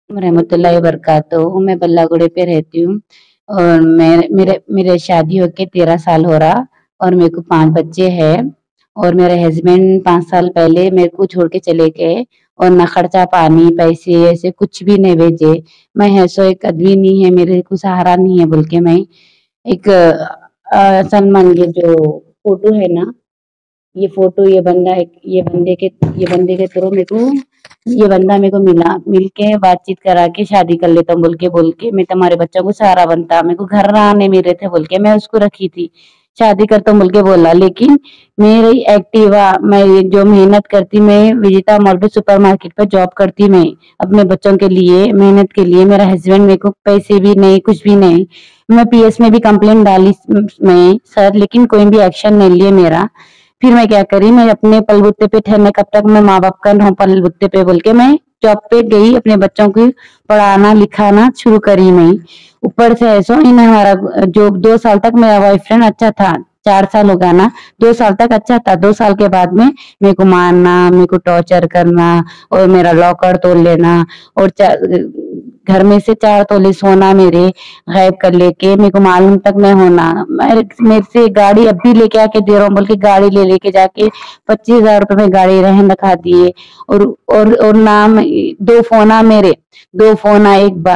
रहमतुल्लाहि व बरकातहू। मैं बल्लागुड़े पे रहती हूँ और मेरे शादी होके 13 साल हो रहा और मेरे को 5 बच्चे हैं और मेरे हस्बैंड 5 साल पहले मेरे को छोड़ के चले गए और ना खर्चा पानी पैसे ऐसे कुछ भी नहीं भेजे। मैं ऐसो एक आदमी नहीं है, मेरे को सहारा नहीं है बोल के मैं एक सलमान ये जो फोटो है ना, ये फोटो ये बंदे के थ्रू मेरे को ये बंदा मेरे को मिल के बातचीत करा के शादी कर लेता हूँ बोल के मैं तुम्हारे बच्चों को सहारा बनता, मेरे को घर आने मेरे थे बोल के मैं उसको रखी थी, शादी करता हूँ बोल के बोला। लेकिन मेरी एक्टिवा मैं जो मेहनत करती, मैं विजेता मॉल पे सुपर मार्केट पे जॉब करती, मैं अपने बच्चों के लिए मेहनत के लिए, मेरा हस्बैंड मेरे को पैसे भी नहीं कुछ भी नहीं। मैं पीएस में भी कंप्लेंट डाली मैं सर, लेकिन कोई भी एक्शन नहीं लिए मेरा। फिर मैं क्या करी, मैं अपने पलबुत्ते पे ठहरने कब तक मैं माँ बाप का रहूं पलबुत्ते पे बोल के मैं जॉब पे गई, अपने बच्चों को पढ़ाना लिखाना शुरू करी मैं। ऊपर से ऐसा इन हमारा जो 2 साल तक मेरा बॉयफ्रेंड अच्छा था, 4 साल हो गया ना, 2 साल तक अच्छा था। 2 साल के बाद में मेरे को मारना, मेरे को टॉर्चर करना और मेरा लॉकर तोड़ लेना और घर में से 4 तोले सोना मेरे गायब कर लेके मेरे को मालूम तक नहीं होना। मेरे से गाड़ी अब भी लेके आके दे रहा हूँ बोल के गाड़ी लेके जाके 25,000 रुपए में गाड़ी रहन रखा दिए और नाम 2 फोना मेरे 2 फोना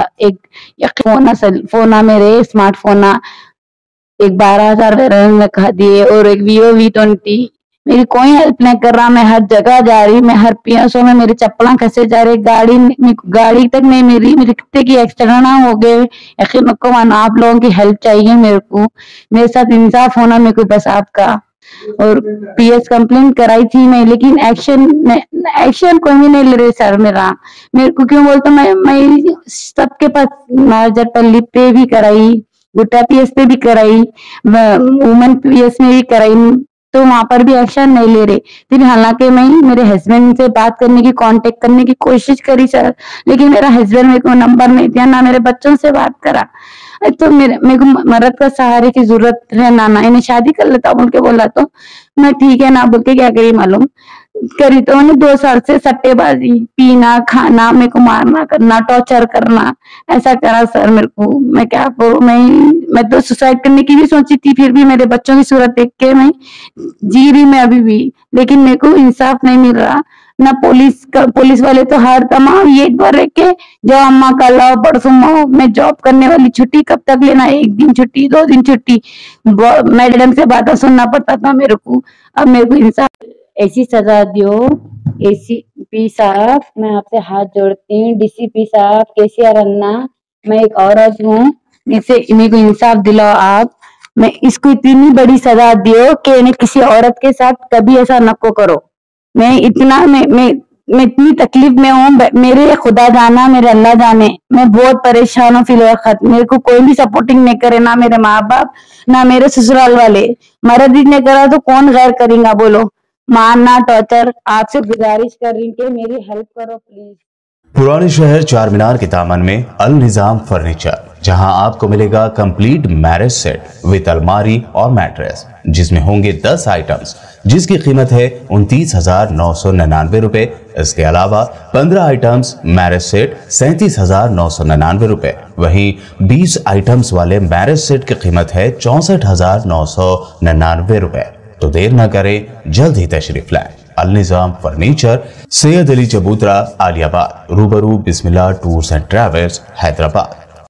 एक फोना मेरे स्मार्टफोन एक 12,000 रहन रखा दिए और एक Vivo V20। मेरी कोई हेल्प नहीं कर रहा, मैं हर जगह जा रही, मैं हर पीएसओ में मेरी चप्पला खसे जा रही, गाड़ी तक नहीं मेरे कितने की एक्सीडेंट हो गए। यकीन को मानो आप लोगों की हेल्प चाहिए मेरे को, मेरे साथ इंसाफ होना मेरे को बस आपका। और पीएस कंप्लेंट कराई थी मैं, लेकिन एक्शन कोई भी नहीं ले रहे सर मेरे को क्यों बोलते। मैं सबके पास नारजटपल्ली पे भी कराई, गुट्टा पीएस पे भी कराई, वुमन पीएस में भी कराई, तो वहां पर भी एक्शन नहीं ले रहे। फिर हालांकि मैं मेरे हस्बैंड से बात करने की कांटेक्ट करने की कोशिश करी सर, लेकिन मेरा हस्बैंड मेरे को नंबर नहीं दिया, ना मेरे बच्चों से बात करा। तो मेरे को मर्द का सहारे की जरूरत है ना, इन्हें शादी कर लेता बोल के बोला, तो मैं ठीक है ना बोल के क्या करी मालूम करी, तो उन्हें 2 साल से सट्टेबाजी पीना खाना मेरे को मारना करना टॉर्चर करना ऐसा करा सर मेरे को। मैं क्या करूं, मैं तो सुसाइड करने की भी सोची थी, फिर भी मेरे बच्चों की सूरत देख के मैं जी रही मैं अभी भी, लेकिन मेरे को इंसाफ नहीं मिल रहा ना। पुलिस वाले तो हर तमाम ये भर के जो अम्मा कल आओ परसों आओ, मैं जॉब करने वाली छुट्टी कब तक लेना, 1 दिन छुट्टी 2 दिन छुट्टी, मैडम से बातें सुनना पड़ता था मेरे को। अब मेरे को इंसाफ ऐसी सजा दियो एसीपी साहब, मैं आपसे हाथ जोड़ती हूँ। डीसीपी साहब केसीआर अन्ना, मैं एक औरत हूँ, मेरे को इंसाफ दिलाओ आप। मैं इसको इतनी बड़ी सजा दियो कि इन्हें किसी औरत के साथ कभी ऐसा नको करो। मैं इतनी तकलीफ में हूँ, मेरे खुदा जाना मेरे अल्लाह जाने, मैं बहुत परेशान हूँ। फिलहाल मेरे को कोई भी सपोर्टिंग नहीं करे, ना मेरे माँ बाप ना मेरे ससुराल वाले। मर्द ही नहीं करा तो कौन गैर करेगा बोलो। मारना टॉर्चर, आपसे गुजारिश कर रही कि मेरी हेल्प करो प्लीज। पुराने शहर चार मीनार के दामन में अल निजाम फर्नीचर, जहां आपको मिलेगा कंप्लीट मैरिज सेट विद अलमारी और मैट्रेस, जिसमें होंगे 10 आइटम्स जिसकी कीमत है 29,999 रुपए। इसके अलावा 15 आइटम्स मैरिज सेट 37,999 रुपए। वहीं 20 आइटम्स वाले मैरिज सेट की कीमत है 64,999 रुपए। तो देर न करें, जल्द ही तशरीफ लाएं। अल निजाम फर्नीचर, सैयद अली चबूतरा, आलियाबाद, रूबरू Bismillah tours and travels, Hyderabad.